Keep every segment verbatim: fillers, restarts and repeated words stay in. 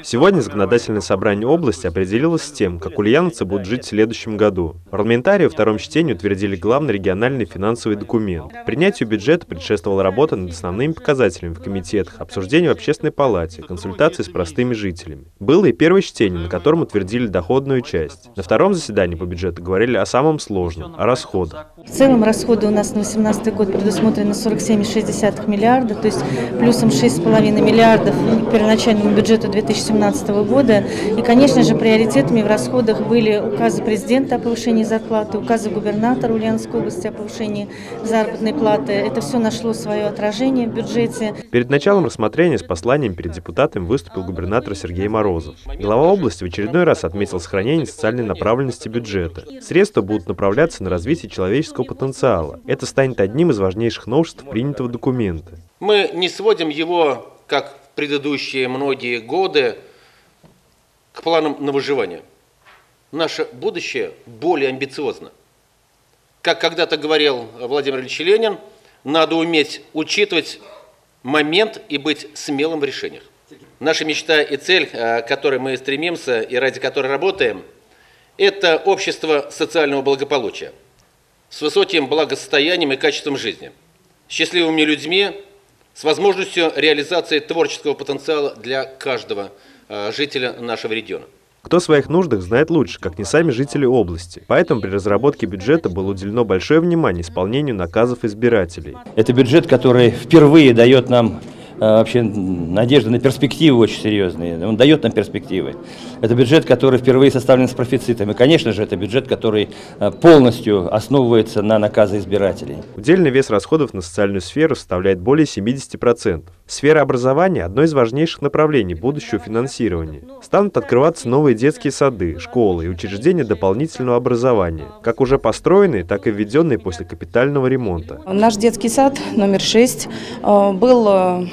Сегодня законодательное собрание области определилось с тем, как ульяновцы будут жить в следующем году. Парламентарии во втором чтении утвердили главный региональный финансовый документ. Принятию бюджета предшествовала работа над основными показателями в комитетах, обсуждение в общественной палате, консультации с простыми жителями. Было и первое чтение, на котором утвердили доходную часть. На втором заседании по бюджету говорили о самом сложном, о расходах. В целом расходы у нас на две тысячи восемнадцатый год предусмотрены сорок семь целых шесть десятых миллиарда, то есть плюсом шесть целых пять десятых миллиардов к первоначальному бюджету две тысячи семнадцатого года. И, конечно же, приоритетами в расходах были указы президента о повышении зарплаты, указы губернатора Ульяновской области о повышении заработной платы. Это все нашло свое отражение в бюджете. Перед началом рассмотрения с посланием перед депутатами выступил губернатор Сергей Морозов. Глава области в очередной раз отметил сохранение социальной направленности бюджета. Средства будут направляться на развитие человеческого потенциала. Это станет одним из важнейших новшеств принятого документа. Мы не сводим его, как в предыдущие многие годы, к планам на выживание. Наше будущее более амбициозно. Как когда-то говорил Владимир Ильич Ленин, надо уметь учитывать момент и быть смелым в решениях. Наша мечта и цель, к которой мы стремимся и ради которой работаем, это общество социального благополучия с высоким благосостоянием и качеством жизни, счастливыми людьми, с возможностью реализации творческого потенциала для каждого жителя нашего региона. Кто о своих нуждах знает лучше, как не сами жители области. Поэтому при разработке бюджета было уделено большое внимание исполнению наказов избирателей. Это бюджет, который впервые дает нам вообще надежды на перспективы очень серьезные. Он дает нам перспективы. Это бюджет, который впервые составлен с профицитом. И, конечно же, это бюджет, который полностью основывается на наказе избирателей. Удельный вес расходов на социальную сферу составляет более семидесяти процентов. Сфера образования – одно из важнейших направлений будущего финансирования. Станут открываться новые детские сады, школы и учреждения дополнительного образования, как уже построенные, так и введенные после капитального ремонта. Наш детский сад номер шесть был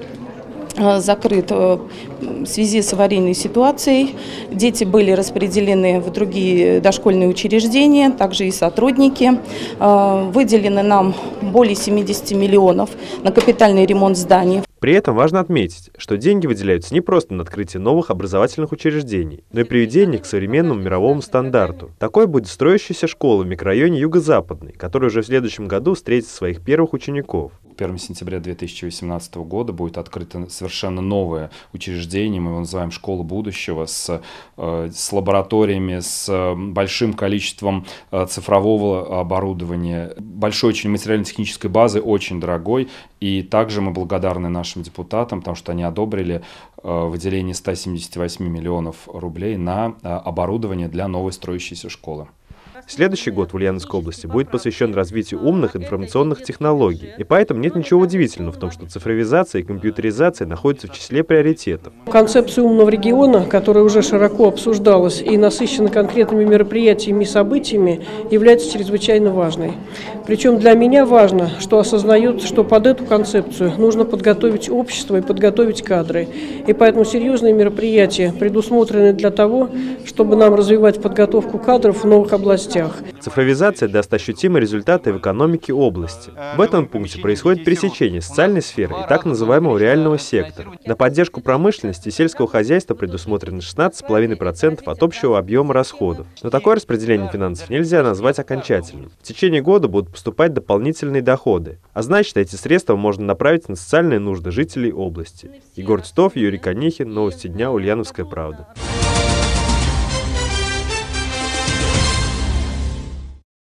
закрыт в связи с аварийной ситуацией. Дети были распределены в другие дошкольные учреждения, также и сотрудники. Выделены нам более семидесяти миллионов на капитальный ремонт зданий. При этом важно отметить, что деньги выделяются не просто на открытие новых образовательных учреждений, но и приведение их к современному мировому стандарту. Такой будет строящаяся школа в микрорайоне Юго-Западный, который уже в следующем году встретит своих первых учеников. первого сентября две тысячи восемнадцатого года будет открыто совершенно новое учреждение, мы его называем «Школа будущего», с, с лабораториями, с большим количеством цифрового оборудования, большой очень материально-технической базы, очень дорогой. И также мы благодарны нашим депутатам, потому что они одобрили выделение ста семидесяти восьми миллионов рублей на оборудование для новой строящейся школы. Следующий год в Ульяновской области будет посвящен развитию умных информационных технологий. И поэтому нет ничего удивительного в том, что цифровизация и компьютеризация находятся в числе приоритетов. Концепция умного региона, которая уже широко обсуждалась и насыщена конкретными мероприятиями и событиями, является чрезвычайно важной. Причем для меня важно, что осознают, что под эту концепцию нужно подготовить общество и подготовить кадры. И поэтому серьезные мероприятия предусмотрены для того, чтобы нам развивать подготовку кадров в новых областях. Цифровизация даст ощутимые результаты в экономике области. В этом пункте происходит пересечение социальной сферы и так называемого реального сектора. На поддержку промышленности и сельского хозяйства предусмотрено шестнадцать целых пять десятых процента от общего объема расходов. Но такое распределение финансов нельзя назвать окончательным. В течение года будут поступать дополнительные доходы. А значит, эти средства можно направить на социальные нужды жителей области. Егор Титов, Юрий Конихин. Новости дня. Ульяновская правда.